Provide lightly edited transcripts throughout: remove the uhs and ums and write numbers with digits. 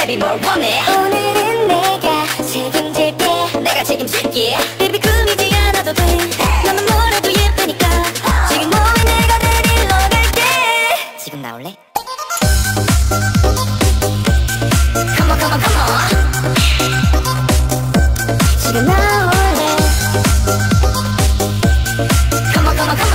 Baby 뭘 원해? 오늘은 내가 책임질게. 내가 책임질게. Baby 꾸미지 않아도 돼. 너는 뭐래도 예쁘니까. 지금 너의 내가 데리러 갈게. 지금 나올래? Come on, come on, come on. 지금 나올래. Come on, come on, come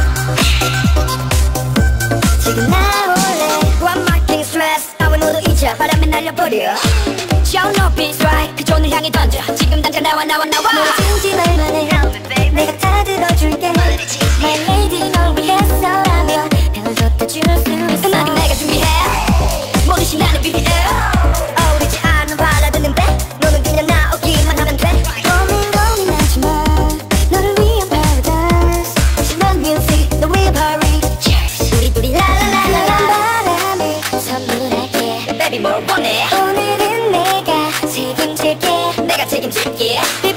on. 지금 나올래. One more thing stress 따윈 모두 잊어 바람에 날려버려. Show no peace right 그 존을 향해 던져. 지금 당장 나와 나와 나와. 너의 진지말만 해. 내가 다 들어줄게. My lady 널 위해서라면 별을 쏟아줄 수 있어. 음악은 내가 준비해. 모든 신나는 BPM. 어우르지 않는 발라드는데 너는 그냥 나오기만 하면 돼. 고민하지 마. 너를 위한 paradise. 심한 music 너 위한 party. Cheers. 우리 둘이 라라라라라. 바람을 선물할게. Baby 뭘 원해? 오늘은 내가 책임질게. 내가 책임질게.